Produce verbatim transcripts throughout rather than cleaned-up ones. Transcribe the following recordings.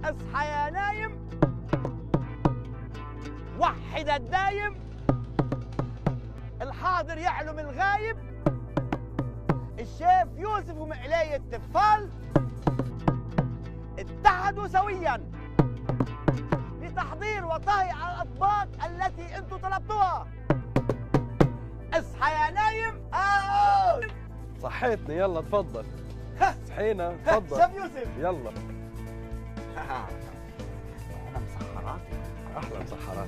اصحى يا نايم، وحد الدايم، الحاضر يعلم الغايب، الشيف يوسف ومقلية التفال اتحدوا سويا لتحضير وطهي على الأطباق التي انتم طلبتوها. اصحى يا نايم. آه. صحيتني، يلا تفضل. صحينا، تفضل. شيف يوسف يلا. انا مسحرات. احلى مسحرات.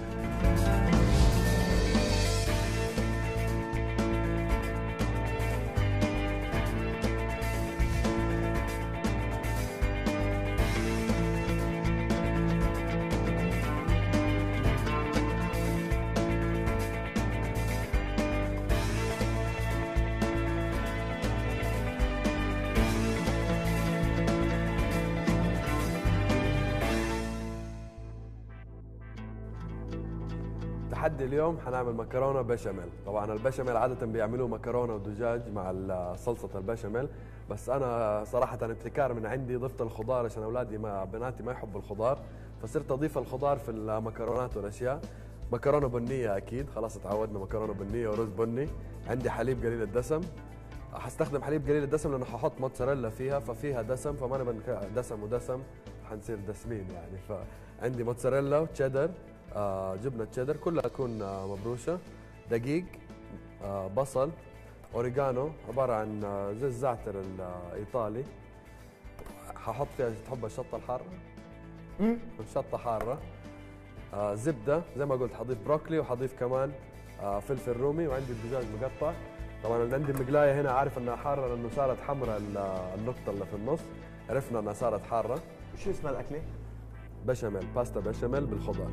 تحدي اليوم حنعمل مكرونه بشاميل. طبعا البشاميل عاده بيعملوه مكرونه ودجاج مع صلصه البشاميل، بس انا صراحه ابتكار من عندي ضفت الخضار عشان اولادي ما بناتي ما يحبوا الخضار، فصرت اضيف الخضار في المكرونات والاشياء. مكرونه بنيه اكيد، خلاص تعودنا مكرونه بنيه ورز بني. عندي حليب قليل الدسم، حستخدم حليب قليل الدسم لانه ححط موتزاريلا فيها ففيها دسم، فما نبغى دسم ودسم حنصير دسمين يعني. فعندي موتزاريلا وتشيدر، آه جبنه تشيدر كلها تكون آه مبروشه، دقيق، آه بصل، اوريجانو عباره عن آه زي الزعتر الايطالي. ححط فيها تحب الشطه الحاره؟ امم شطه حاره. آه زبده زي ما قلت، حضيف بروكلي وحضيف كمان آه فلفل رومي، وعندي الدجاج مقطع. طبعا اللي عندي المقلايه هنا عارف انها حاره لانه صارت حمراء النقطه اللي في النص، عرفنا انها صارت حاره. وشو اسم الاكله؟ بشاميل، باستا بشاميل بالخضار.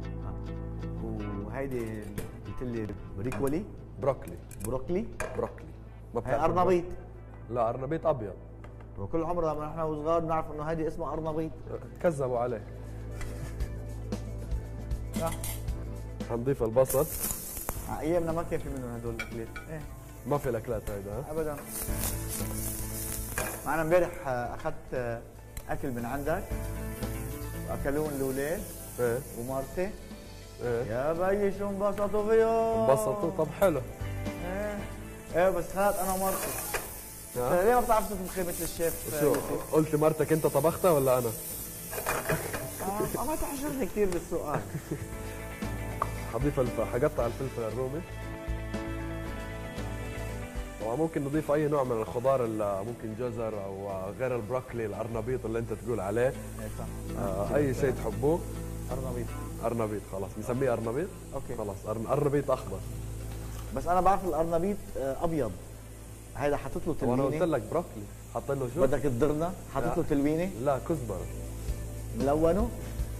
وهيدي قلت لي ريكولي؟ بروكلي. بروكلي؟ بروكلي. ما هي ارنبيط؟ لا ارنبيط ابيض. وكل عمرنا ما نحن وصغار بنعرف انه هيدي اسمها ارنبيط. كذبوا عليه. صح. حنضيف البصل. ايامنا ما كان في منهم هدول الاكلات. ايه ما في الاكلات هيدا ها؟ ابدا. معنا امبارح اخذت اكل من عندك واكلون الاولاد ايه ومرتي. ايه يا بيي شو انبسطوا فيهم. انبسطوا؟ طب حلو. ايه ايه بس خالد انا ومرتي. ليه ما بتعرف تطبخ مثل الشيف؟ شو قلت مرتك انت طبختها ولا انا؟ آه ما تحشرني كثير بالسؤال. حضيف الف... حقطع الفلفل الرومي. طبعا ممكن نضيف اي نوع من الخضار، ممكن جزر او غير البروكلي، الارنبيط اللي انت تقول عليه. ايه صح. آه اي شيء تحبوه. ارنبيط. ارنبيط خلاص نسميه ارنبيط. اوكي خلاص ارنبيط اخضر. بس انا بعرف الارنبيط ابيض. هيدا حاطط له تلوينه. وانا قلت لك بروكلي، حاط له شو؟ بدك تضرنا؟ حاطط له تلوينه؟ لا كزبره. ملونه؟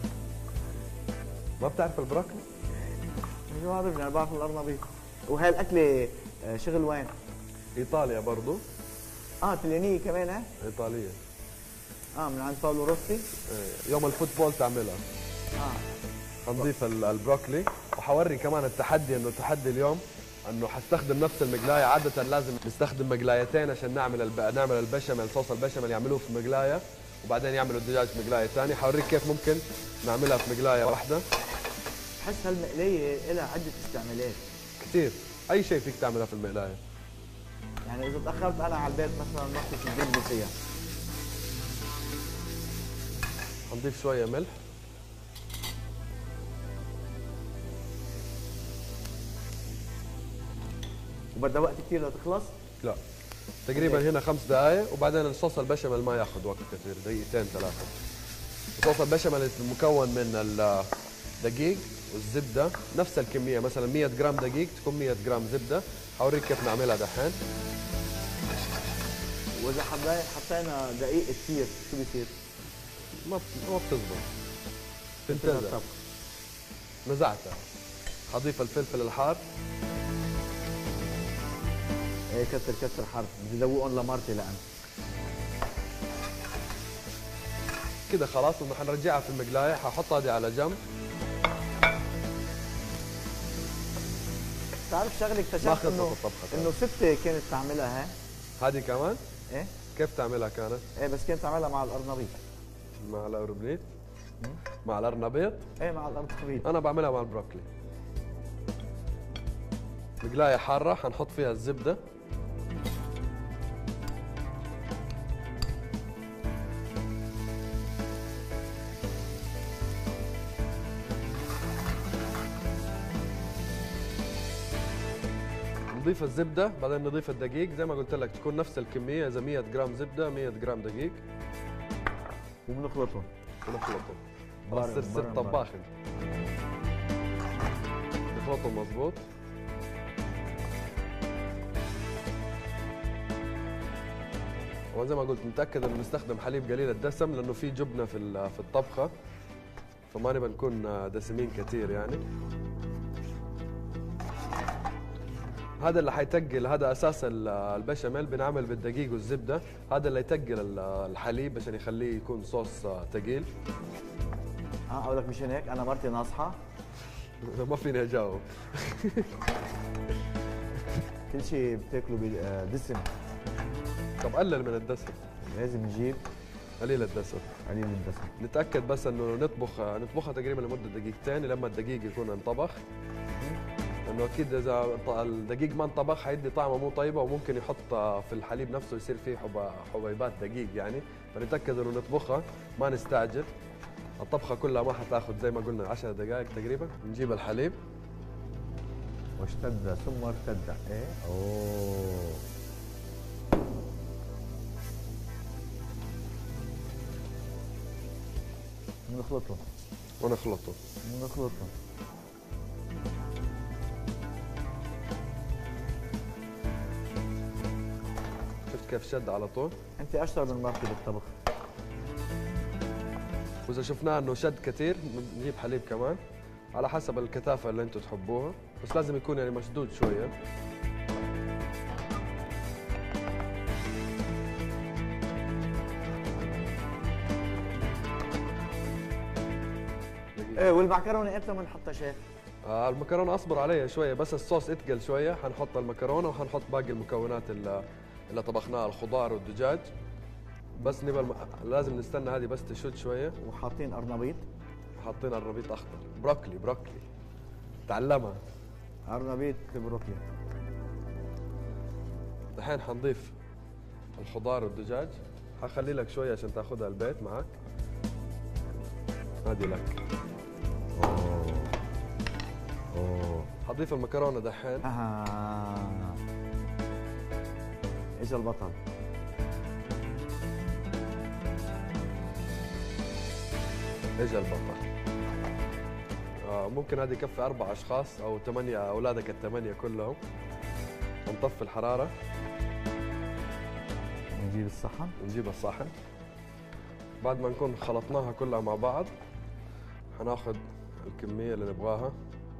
ما بتعرف البروكلي؟ شو عارفني، انا بعرف الارنبيط. وهي الاكله شغل وين؟ ايطاليا برضو. اه طليانيه كمان ها؟ ايطاليه. اه من عند باولو روسي؟ ايه يوم الفوتبول تعملها. اه حنضيف البروكلي، وحوري كمان التحدي انه التحدي اليوم انه حستخدم نفس المقلايه. عاده لازم نستخدم مقلايتين عشان نعمل الب... نعمل البشاميل، صوص البشاميل يعملوه في مقلايه وبعدين يعملوا الدجاج في مقلايه ثانيه. حوريك كيف ممكن نعملها في مقلايه واحده. بحس هالمقلايه لها عده استعمالات كثير، اي شيء فيك تعملها في المقلايه. يعني اذا تاخرت انا على البيت مثلا ما فيك تجيب فيها. حنضيف شويه ملح. وبدها وقت كثير لتخلص؟ لا تقريبا هنا خمس دقائق، وبعدين الصوص البشاميل ما ياخذ وقت كثير، دقيقتين ثلاثه. صوص البشاميل مكون من الدقيق والزبده نفس الكميه، مثلا مية جرام دقيق تكون مية جرام زبده. حوريك كيف نعملها دحين. واذا حطينا دقيق كثير شو بيصير؟ ما ما بتزبط، تنتزع. نزعتها. حضيف الفلفل الحار. ايه كتر كتر حرف، بدي ادوقهم لمرتي لأن كده خلاص. وحنرجعها في المقلايه، ححطها دي على جنب. بتعرف شغله اكتشفت انه انه ستي كانت تعملها. ها هذه كمان؟ ايه كيف تعملها كانت؟ ايه بس كانت تعملها مع القرنبيط. مع الأوربنيت مع الأرنبيط. ايه مع الأرنبيط. أنا بعملها مع البروكلي. مقلاية حارة حنحط فيها الزبدة. نضيف الزبدة، بعدين نضيف الدقيق زي ما قلت لك تكون نفس الكمية، إذا مية جرام زبدة مية جرام دقيق. وبنخلطهم ونخلطهم. خلاص صرت صرت طباخ انت. نخلطهم مضبوط. وزي ما قلت نتأكد انه نستخدم حليب قليل الدسم لأنه في جبنة في في الطبخة، فما نبغى نكون دسمين كثير يعني. هذا اللي حيتقل، هذا اساس البشاميل، بنعمل بالدقيق والزبده، هذا اللي يتقل الحليب عشان يخليه يكون صوص ثقيل. اه اقول لك مشان هيك انا مرتي ناصحه. ما فيني اجاوب. كل شيء بتاكله بدسم. طب قلل من الدسم. لازم نجيب قليل الدسم. قليل الدسم. نتاكد بس انه نطبخ نطبخها تقريبا لمده دقيقتين لما الدقيق يكون انطبخ. لانه اكيد اذا الدقيق ما انطبخ حيدي طعمه مو طيبه، وممكن يحط في الحليب نفسه يصير فيه حبيبات دقيق يعني، فنتاكد انه نطبخها ما نستعجل. الطبخه كلها ما حتاخذ زي ما قلنا عشر دقائق تقريبا. نجيب الحليب واشتد ثم ارتد. ايه اوه نخلطهم ونخلطهم نخلطهم شفت كيف شد على طول؟ انت اشطر من مرتي بالطبخ. واذا شفناه انه شد كثير نجيب حليب كمان على حسب الكثافه اللي انتم تحبوها، بس لازم يكون يعني مشدود شويه. ايه والمعكرونه امتى بنحطها شيخ؟ آه المكرونه اصبر عليها شويه، بس الصوص اتقل شويه حنحط المكرونه وحنحط باقي المكونات اللي, اللي طبخناها، الخضار والدجاج. بس نبى الم... لازم نستنى هذه بس تشد شويه. وحاطين ارنبيط. حاطين ارنبيط اخضر، بروكلي بروكلي تعلمها. ارنبيط بروكلي. الحين حنضيف الخضار والدجاج، حخلي لك شويه عشان تاخذها البيت معك. هذه لك. اوه اوه حضيف المكرونه دحين. اها ايش البطل. اجى البطل. آه ممكن هذه يكفي اربع اشخاص او ثمانيه، اولادك الثمانيه كلهم. نطفي الحراره. نجيب الصحن. نجيب الصحن. بعد ما نكون خلطناها كلها مع بعض حناخذ الكميه اللي نبغاها.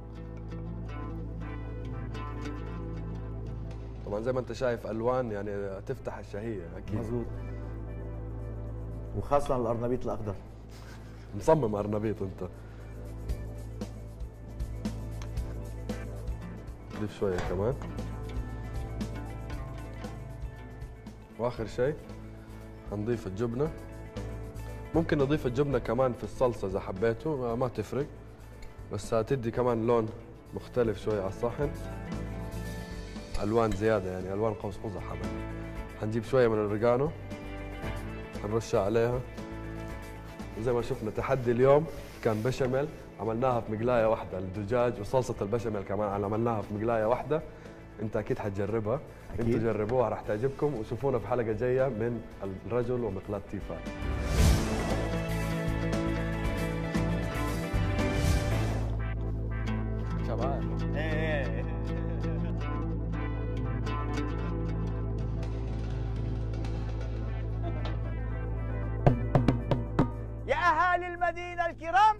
طبعا زي ما انت شايف الوان يعني تفتح الشهيه اكيد. مزبوط. وخاصه الارنبيط الاخضر. مصمم ارنبيط انت. نضيف شويه كمان. واخر شيء حنضيف الجبنه. ممكن نضيف الجبنه كمان في الصلصه اذا حبيتوا، ما تفرق، بس هتدي كمان لون مختلف شويه على الصحن. الوان زياده يعني الوان قوس قزح. حبا حنجيب شويه من الاوريجانو حنرشها عليها. وزي ما شفنا تحدي اليوم كان بشاميل، عملناها في مقلايه واحده، الدجاج وصلصه البشاميل كمان عملناها في مقلايه واحده. انت اكيد حتجربها. انتوا جربوها راح تعجبكم، وشوفونا في حلقه جايه من الرجل ومقلاة تيفال. شباب يا اهالي المدينه الكرام،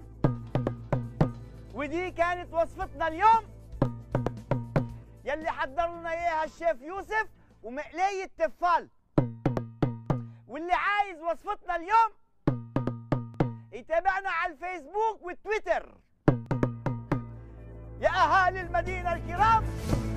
ودي كانت وصفتنا اليوم يلي حضر لنا اياها الشيف يوسف ومقلاية تفال. واللي عايز وصفتنا اليوم يتابعنا على الفيسبوك والتويتر. يا اهالي المدينه الكرام،